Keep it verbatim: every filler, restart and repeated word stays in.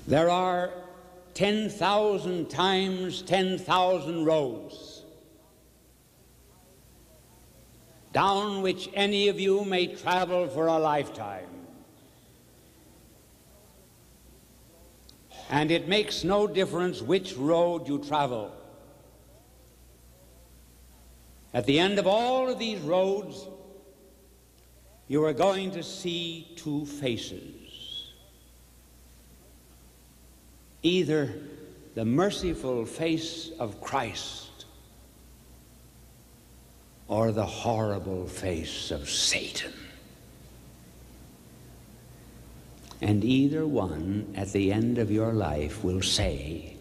There are ten thousand times ten thousand roads down which any of you may travel for a lifetime. And it makes no difference which road you travel. At the end of all of these roads, you are going to see two faces. Either the merciful face of Christ or the horrible face of Satan. And either one, at the end of your life, will say,